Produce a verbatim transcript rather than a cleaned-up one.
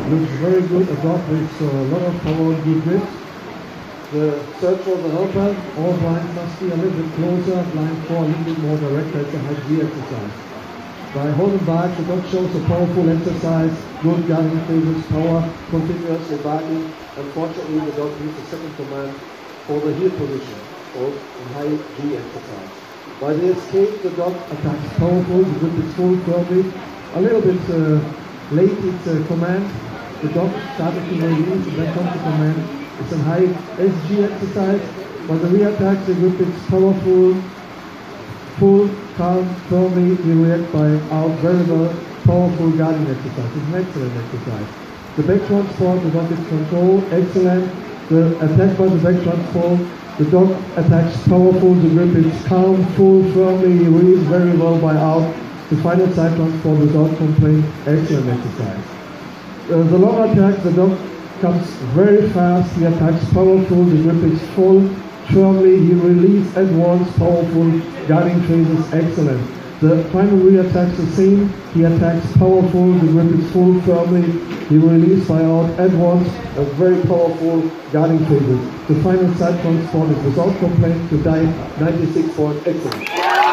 Looks very good, a dog with a lot of power and good grip. The search for the helper, all blinds must be a little bit closer, blind four a little bit more direct, that's a high G exercise. By holding back, the dog shows a powerful exercise, good guarding phases, power, continuously backing. Unfortunately, the dog needs a second command for the heel position, or a high G exercise. By the escape, the dog attacks powerful, the grip is full, firmly, a little bit uh, late its uh, command. The dog started to release, and then comes the command. It's a high S G exercise. By the re-attack, the grip is powerful, full, calm, firmly. We react by out very well, powerful guarding exercise. It's an excellent exercise. The back transport, the dog is control, excellent. The attack by the back transport, the dog attacks powerful, the grip is calm, full, firmly. He releases very well by out. The final side transport without complaint, excellent exercise. Uh, the long attack, the dog comes very fast, he attacks powerful, the grip is full, firmly, he releases at once, powerful, guarding phases, excellent. The final re-attacks the same, he attacks powerful, the grip is full, firmly, he releases by out at once, a very powerful guarding phases. The final side transport is without complaint to dive ninety-six points, excellent.